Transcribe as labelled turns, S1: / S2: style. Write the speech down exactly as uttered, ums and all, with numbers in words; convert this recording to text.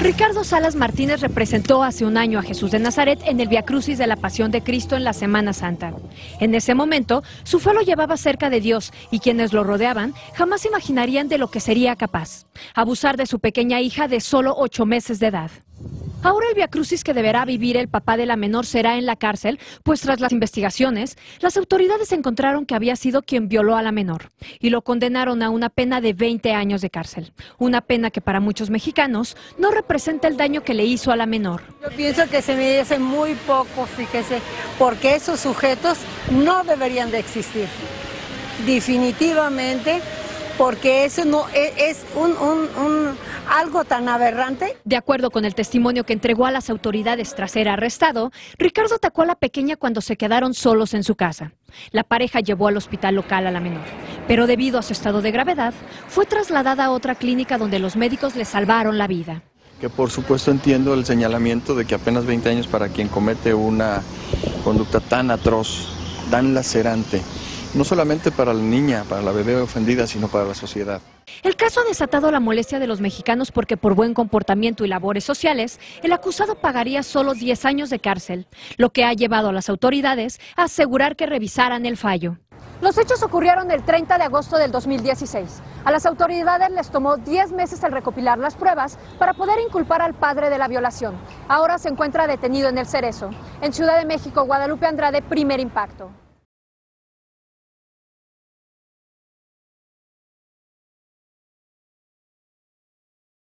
S1: Ricardo Salas Martínez representó hace un año a Jesús de Nazaret en el Viacrucis de la Pasión de Cristo en la Semana Santa. En ese momento, su fe lo llevaba cerca de Dios y quienes lo rodeaban jamás imaginarían de lo que sería capaz: abusar de su pequeña hija de solo ocho meses de edad. Ahora el viacrucis que deberá vivir el papá de la menor será en la cárcel, pues tras las investigaciones, las autoridades encontraron que había sido quien violó a la menor y lo condenaron a una pena de veinte años de cárcel. Una pena que para muchos mexicanos no representa el daño que le hizo a la menor.
S2: Yo pienso que se merece muy poco, fíjese, porque esos sujetos no deberían de existir. Definitivamente, porque eso no es, es un, un, un, algo tan aberrante.
S1: De acuerdo con el testimonio que entregó a las autoridades tras ser arrestado, Ricardo atacó a la pequeña cuando se quedaron solos en su casa. La pareja llevó al hospital local a la menor, pero debido a su estado de gravedad, fue trasladada a otra clínica donde los médicos le salvaron la vida.
S3: Que por supuesto entiendo el señalamiento de que apenas veinte años para quien comete una conducta tan atroz, tan lacerante, no solamente para la niña, para la bebé ofendida, sino para la sociedad.
S1: El caso ha desatado la molestia de los mexicanos porque por buen comportamiento y labores sociales, el acusado pagaría solo diez años de cárcel, lo que ha llevado a las autoridades a asegurar que revisaran el fallo. Los hechos ocurrieron el treinta de agosto del dos mil dieciséis. A las autoridades les tomó diez meses el recopilar las pruebas para poder inculpar al padre de la violación. Ahora se encuentra detenido en El Cerezo. En Ciudad de México, Guadalupe Andrade, Primer Impacto.